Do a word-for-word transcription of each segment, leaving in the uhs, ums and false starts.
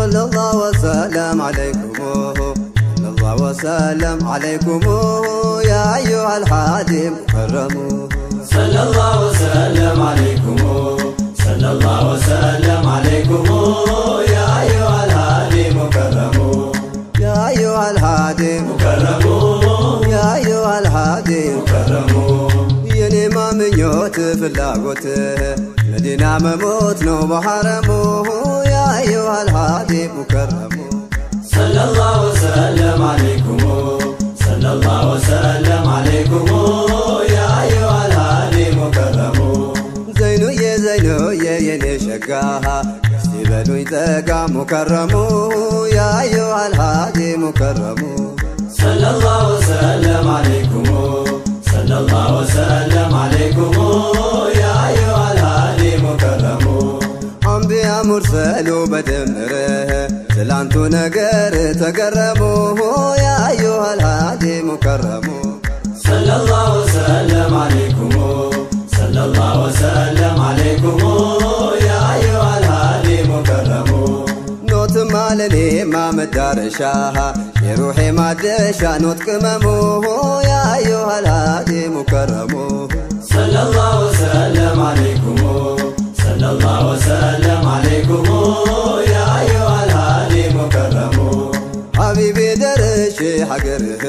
صلى الله وسلم عليكم صلى الله وسلم عليكم يا أيها الهادي مكرم صلى الله وسلم عليكم صلى الله وسلم عليكم يا أيها الهادي مكرم يا أيها الهادي مكرم يا أيها الهادي مكرم يني ما منيوت فلاغوته مدينة مموت نو بحرمه يا أيها الهادي مكرم صلى الله وسلم عليكم صلى الله وسلم عليكم يا أيها الهادي مكرم زينو يا زينو يا يني شقاها يستبدو يتقى مكرم يا أيها الهادي مكرم صلى الله وسلم عليكم صلى الله وسلم عليكم يا أيها الهادي مكرم أنبياء مرسلوا بدمره سلانتو نقر تقربوه يا أيها الهادي مكرم صلى الله وسلم عليكم صلى الله وسلم عليكم يا أيها الهادي مكرم نوت مالني ما مدارشاها يروحي ما دشا نوت كمموه يا أيها الهادي مكرم صلى الله وسلم عليكم صلى الله وسلم عليكم يا أيها الهادي مكرم حبيبي درشي حقره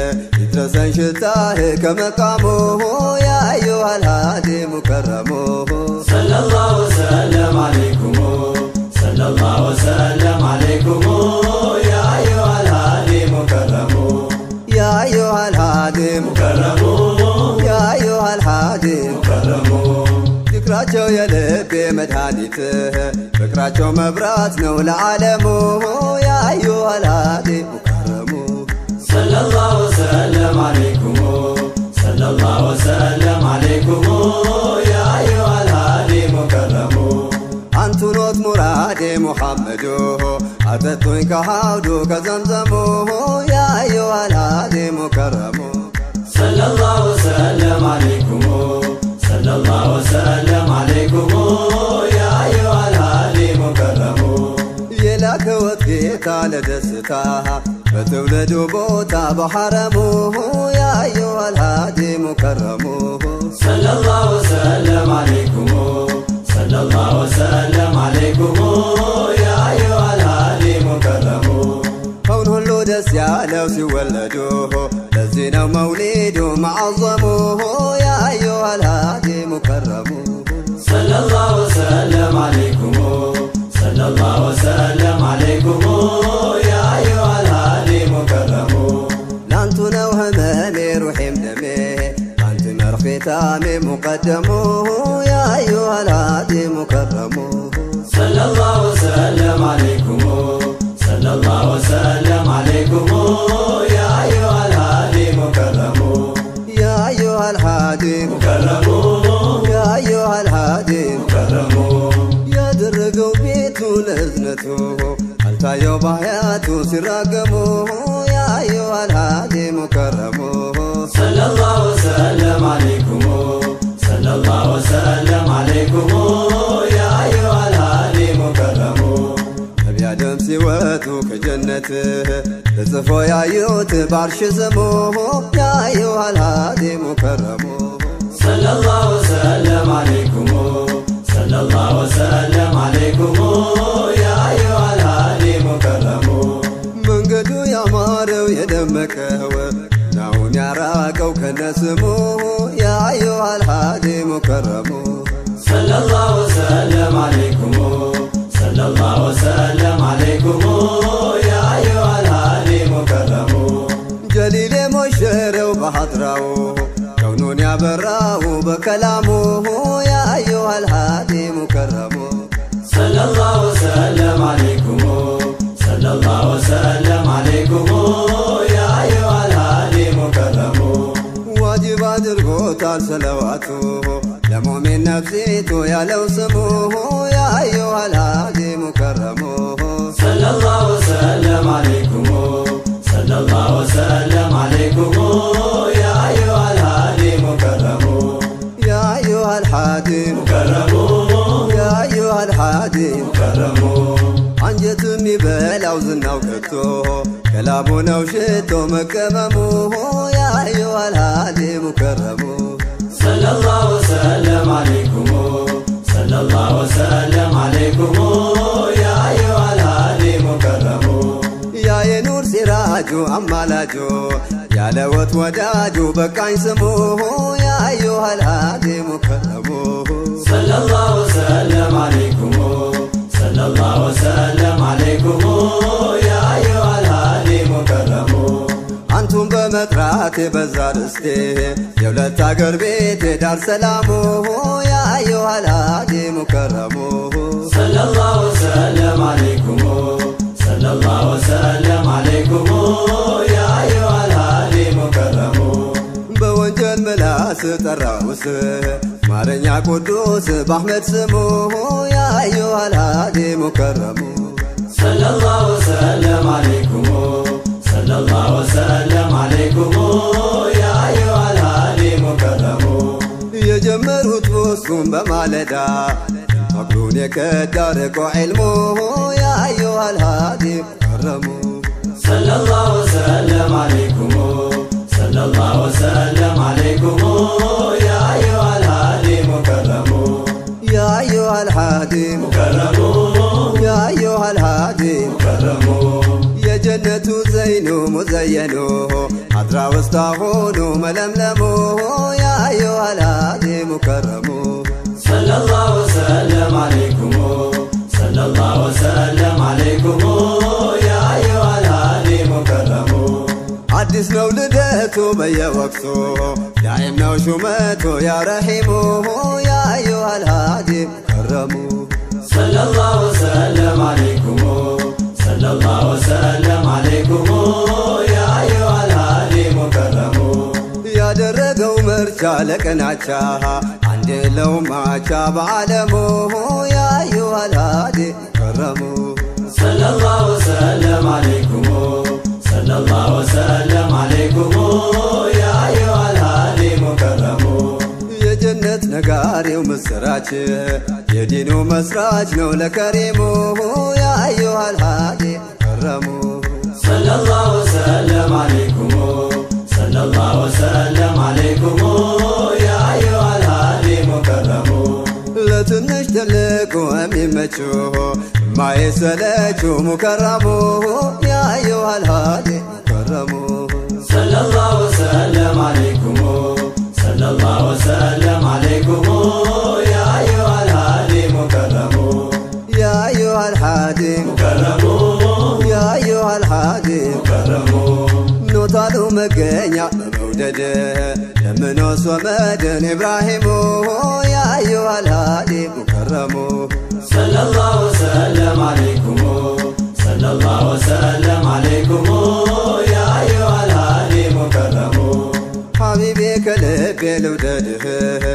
يترسن شتاه كمقامه يا أيها الهادي مكرم صلى الله وسلم عليكم صلى الله وسلم عليكم يا أيها الهادي مكرم يا أيها الهادي مكرم يا أيها الهادي مكرم فكراتشو يا لبي مدهانيته فكراتشو مبرات نو لعالمه يا أيها الهادي مكرم صلى الله وسلم عليكم صلى الله وسلم عليكم يا أيها الهادي مكرم أنتو نوت مرادي محمدو أتتوين كهاودو كزمزمو يا أيها الهادي مكرم صلى الله وسلم عليكم صلى الله وسلم عليكم يا أيها الهادي مكرم يلاك وتقيتا لدستاها فتولدو بوتا بحرمه يا أيها الهادي مكرم صلى الله وسلم عليكم صلى الله وسلم عليكم يا أيها الهادي مكرم كون هلو دس يالو سيولدوه لزينو موليدو معظموه يا أيها الهادي مكرم صلى الله وسلم عليكم صلى الله وسلم عليكم يا أيها الهادي مكرم لانتو نو همامي روحي مدمي لانتو مرخي تامي مقدموه يا أيها الهادي مكرم صلى الله وسلم عليكم صلى الله وسلم عليكم يا أيها الهادي مكرم يا أيها الهادي مكرم يا أيها الهادي مكرم يا درقو بيتو لزنته التايو بحياتو سراقموه يا أيها الهادي مكرم صلى الله وسلم عليكم صلى الله وسلم عليكم يا أيها الهادي مكرم نبي آدم سواتو كجنته لصفو يا يوت بعرش زموه يا أيها الهادي مكرم صلى الله وسلم عليكم صلى الله وسلم عليكم يا أيها الهادي مكرم من قدو يا مارو يدمكه ناون يا راقو كنسموه يا أيها الهادي مكرم صلى الله وسلم عليكم صلى الله وسلم عليكم يا أيها الهادي مكرم جليل مشرو بحضره كونون يا براو بكلامه يا أيها الهادي مكرم صلى الله وسلم عليكم صلى الله وسلم عليكم يا أيها الهادي مكرم واجب أدرقوتال صلواته لمؤمن نفسيتو يا لو سموه يا أيها الهادي مكرم صلى الله وسلم عليكم صلى الله وسلم عليكم يا أيها الهادي مكرم يا أيها الهادي مكرم يا أيها الهادي مكرم አንጀትም ይበላው ዝናው ከቶ ከላሙ ነው ሽቶ መቀመሙ ያ አዩሃል ሃዲ ሙከረሙ ሰለላሁ ወሰለም አለይኩም ሰለላሁ ወሰለም አለይኩም ያ አዩሃል ሃዲ ሙከረሙ ያ የኑር ሲራጁ አማላጁ ያለወት ወዳጁ በቃኝ ስሙ ያ አዩሃል ሃዲ ሙከረሙ ሰለላሁ ወሰለም አለይኩም ሰለላሁ ወሰለም አለይኩም ያ አዩሃል ሃዲ ሙከረሙ አንቱን በመጥራት በዛ ደስቴ የሁለት አገር ቤት ዳር ሰላሙ ያ አዩሃል ሃዲ ሙከረሙ ሰለላሁ ወሰለም አለይኩም ሰለላሁ ወሰለም አለይኩም ያ አዩሃል ሃዲ ሙከረሙ በወንጀል ምላስ ጠራውስ ማረኛ ቅዱስ በአሕመድ ስሙ ያ አዩሃል ሃዲ ሙከረሙ ሰለላሁ ወሰለም አለይኩም ሰለላሁ ወሰለም አለይኩም ያ አዩሃል ሃዲ ሙከረሙ የጀመሩት ውስጡን በማለዳ ፈቅዱን የከዳ ርቆ ዒልሙ ያ አዩሃል ሃዲ ሙከረሙ ሰለላሁ ወሰለም አለይኩም ሰለላሁ ወሰለም አለይኩም ያ አዩሃል ሃዲ ሙከረሙ ያ አዩሃል ሃዲ ሙከረሙ ያ አዩሃል ሃዲ ሙከረሙ የጀነቱ ዘይኑ ሙዘየኑ አድራ ውስጥ ሆኑ መለምለሙ ያ አዩሃል ሃዲ ሙከረሙ ሰለላሁ ወሰለም አለይኩም ሰለላሁ ወሰለም አለይኩም ያ አዩሃል ሃዲ ሙከረሙ አዲስ ነው ልደቱ በየወቅቱ ዳይም ነው ሹመቱ ያ ረሒሙ ያ አዩሃል ሃዲ ሙከረሙ ሰለላሁ ወሰለም አለይኩም ሰለላሁ ወሰለም አለይኩም ያ አዩሃል ሃዲ ሙከረሙ ያደረገው መርቻ ለቀናቻ አንድ ለውማቻ በዓለሙ ያ አዩሃል ሃዲ ሙከረሙ ሰለላሁ ወሰለም አለይኩም ሰለላሁ ወሰለም አለይኩም ያ አዩሃል ሃዲ ሙከረሙ የጀነት ነጋሪው ምስራች የዲኑ መስራች ነው ለከሪሙ ያ አዩሃል ሃዲ ሙከረሙ ሰለላሁ ወሰለም አለይኩም ሰለላሁ ወሰለም አለይኩም ያ አዩሃል ሃዲ ሙከረሙ ለትንሽ ትልቁ የሚመቹ ማይሰለቹ ሙከረሙ ያ አዩሃል ሃዲ ሙከረሙ ሰለላሁ ወሰለም አለይኩም ሰለላሁ ወሰለም አለይኩም ያ አዩሃል ሃዲ ሙከረሙ ያ አዩሃል ሃዲ ሙከረሙ ያ አዩሃል ሃዲ ሙከረሙ ኖታሉ መገኛ በመውደድ ለምኖስ ወመድን ኢብራሂሙ ያ አዩሃል ሃዲ ሙከረሙ ሰለላሁ ወሰለም አለይኩም ሰለላሁ ወሰለም አለይኩም ያ አዩሃል ሃዲ ሙከረሙ ሐቢቤ ከልቤ ልውደድህ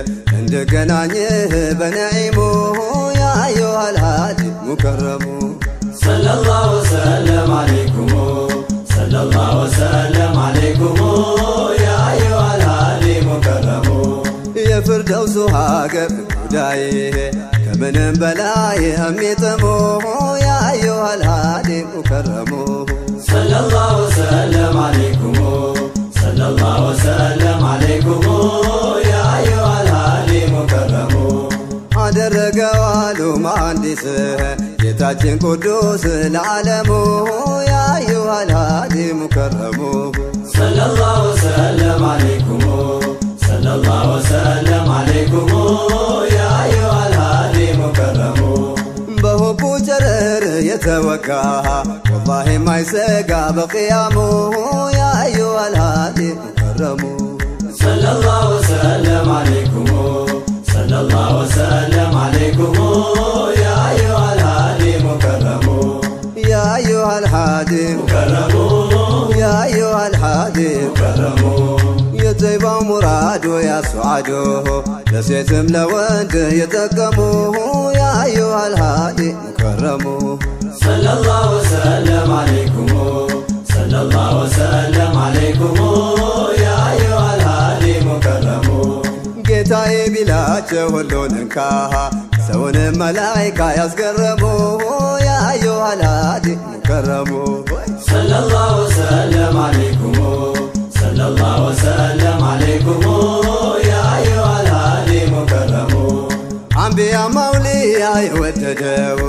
እንድገናኝህ በነዒሙ ያ አዩሃል ሃዲ ሙከረሙ ሰለላሁ ወሰለም አለይኩም ሰለላሁ ወሰለም አለይኩም ያ አዩሃል ሃዲ ሙከረሙ የፍርደውሱ ሀገር ጉዳይ ከምንም በላይ የሚጥሙ ያ አዩሃል ሃዲ ሙከረሙ ሰለላሁ ወሰለም አለይኩም ሰለላሁ ወሰለም አለይኩም ያ አዩሃል ሃዲ ሙከረሙ አደረገው አሉ መሐንዲስ ጌታችን ቅዱስ ለዓለሙ ያ አዩሃል ሃዲ ሙከረሙ ሰለላሁ ወሰለም አለይኩም ሰለላሁ ወሰለም አለይኩም ያ አዩሃል ሃዲ ሙከረሙ በሁቡ ጨረር የተወጋ ወላሂ ማይሰጋ በቅያሙ ያ አዩሃል ሃዲ ሙከረሙ ሰለላሁ ወሰለም አለይኩም ሰለላሁ ወሰለም አለይኩም ያ አዩሃል ሃዲ ሙከረሙ ያ አዩሃል ሃዲ ሙከረሙ ያ አዩሃል ሃዲ ሙከረሙ የጠይባው ሙራዶ ያስዓዶ ለሴትም ለወንድ የጠቀሙ ያ አዩሃል ሃዲ ሙከረሙ ሰለላሁ ወሰለም አለይኩም ሰለላሁ ወሰለም አለይኩም ያ አዩሃል ሃዲ ሙከረሙ ጌታዬ ቢላቸው ሁሉን እንካ ሰውንም መላይካ ያስገረሙ ያ አዩሃል أيها الهادي مكرم صلى الله وسلم عليكم صلى الله وسلم عليكم يا أيها الهادي مكرم أنبياء مولياء يوددوا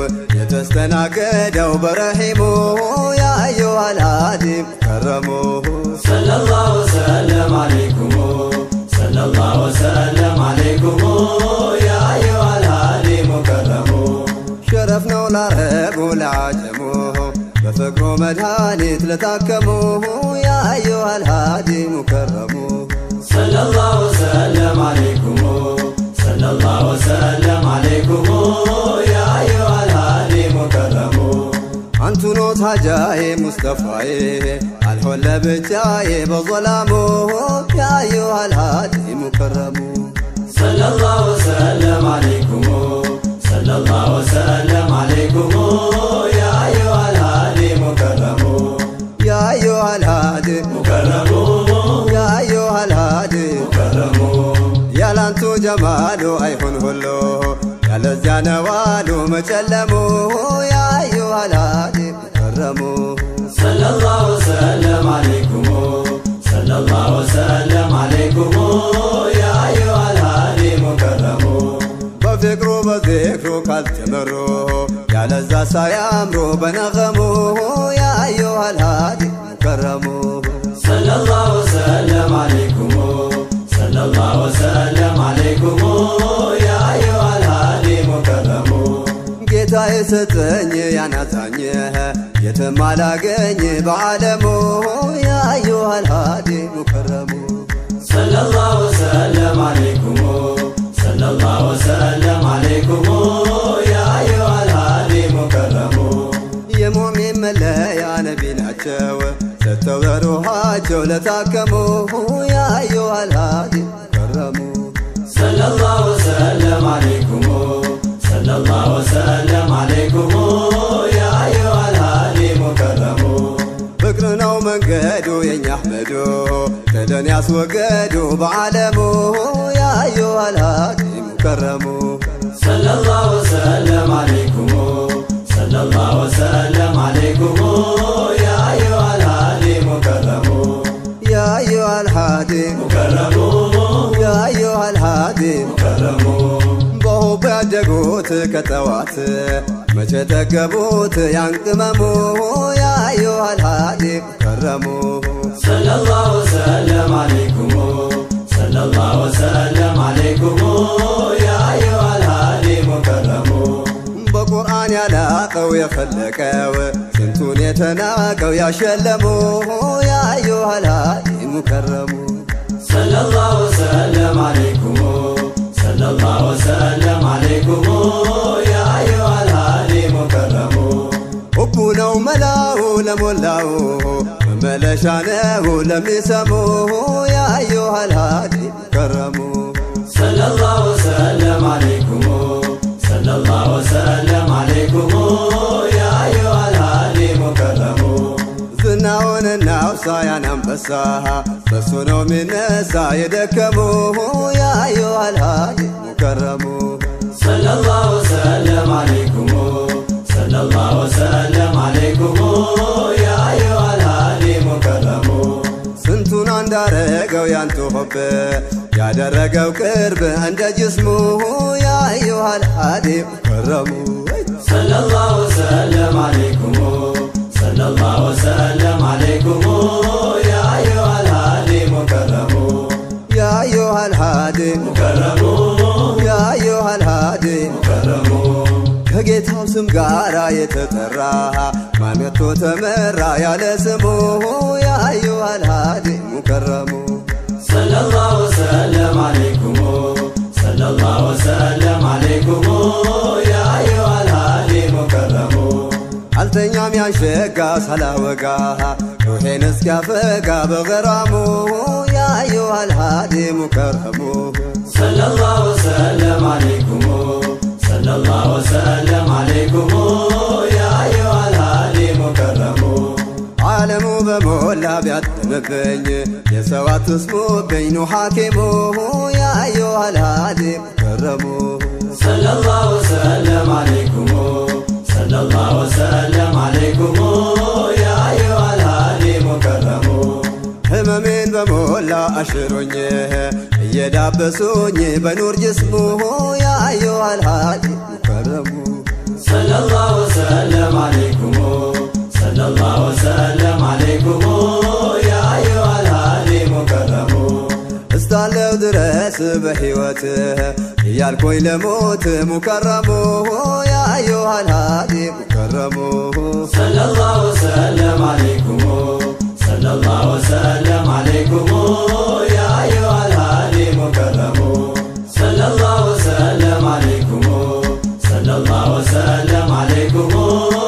يتستناقدوا برحمه يا أيها الهادي مكرم صلى الله وسلم عليكم صلى الله وسلم عليكم يا أيها الهادي مكرم شرفنا والعرب والعجمه بفقر مدهانيت لتاكموه يا أيها الهادي مكرم صلى الله وسلم عليكم صلى الله وسلم عليكم يا أيها الهادي مكرم أنتو نوت هجاي مصطفى الحل بجاي بظلامه يا أيها الهادي مكرم صلى الله وسلم عليكم صلى الله وسلم عليكم يا أيها الهادي مكرم يا أيها الهادي مكرم يا أيها الهادي مكرم يا لانتو جمالو أيهن هلو يا لزيان والو مجلمو يا أيها الهادي مكرم صلى الله وسلم عليكم صلى الله وسلم عليكم يا أيها الهادي مكرم بفكرو بذكرو كالتمرو يا لزا سيامرو بنغمو يا أيها الهادي مكرم صلى الله وسلم عليكم صلى الله وسلم عليكم يا أيها الهادي مكرم ጌታ የሰጠኝ ያናታኝ የትም አላገኝ በዓለሙ ያ أيها الهادي مكرم صلى الله وسلم عليكم صلى الله وسلم عليكم يا أيها الهادي مكرم የሙእሚን መለያ ነቢ ናቸው ሰጥተው ለሩሃቸው ለታከሙ ያ أيها الهادي مكرم صلى الله وسلم عليكم صلى الله وسلم عليكم يا أيها الهادي مكرم ፍቅር ነው መንገዱ የኛ አህመዱ ከደን ያስወገዱ በዓለሙ ያ أيها الهادي مكرم صلى الله وسلم عليكم صلى الله وسلم عليكم يا أيها الهادي مكرم يا أيها الهادي مكرم يا أيها الهادي مكرم በሆብ ያደጉት ከተዋት መቼ ጠገቡት ያንቅመሙ ያ أيها الهادي مكرم صلى الله وسلم عليكم صلى الله وسلم عليكم يا أيها الهادي مكرم በቁርአን ያላቀው የፈለቀው ስንቱን የተናቀው ያሸለሙ ያ أيها الهادي مكرم صلى الله وسلم عليكم صلى الله وسلم عليكم يا أيها الهادي مكرم حب ነው መላው ለሞላው መመለሻ ነው ለሚሰሙህ ያ أيها الهادي مكرم صلى الله وسلم عليكم صلى الله وسلم عليكم يا أيها الهادي مكرم ዝናውን እናውሳ ያን አንበሳ በሱ ነው ሚነሳ የደከሙህ ያ أيها الهادي مكرم صلى الله وسلم عليكم صلى الله وسلم عليكم يا أيها الهادي مكرم ስንቱን አንዳረገው ያንቱ ሆብ ያደረገው ቅርብ እንደ ጅስሙ ያ أيها الهادي مكرم صلى الله وسلم عليكم صلى الله وسلم عليكم يا أيها الهادي مكرم يا أيها الهادي مكرم يا أيها الهادي مكرم ከጌታው ስም ጋራ የተጠራ ማንቶ ተመራ ያለ ስሙ ያ أيها الهادي مكرم صلى الله وسلم عليكم صلى الله وسلم عليكم يا أيها الهادي مكرم አልተኛም ያንሸጋ ሳላወጋ ሩሄን እስኪያፈጋ በገራሙ ያ أيها الهادي مكرم صلى الله وسلم عليكم صلى الله وسلم عليكم يا أيها الهادي مكرم ዓለሙ በሞላ ቢያጥምብኝ የሰው አትስሙብኝ ኑ ሐኪሙ ያ أيها الهادي مكرم صلى الله وسلم عليكم صلى الله وسلم لبسوني بنور جسمه يا أيها الهادي مكرم صلى الله وسلم عليكم صلى الله وسلم عليكم يا أيها الهادي مكرم استعلو درس بحيوته يالكوي لموت مكرم يا أيها الهادي مكرم صلى الله وسلم عليكم صلى الله وسلم عليكم يا أيها الهادي مكرم صلى الله وسلم عليكم صلى الله وسلم عليكم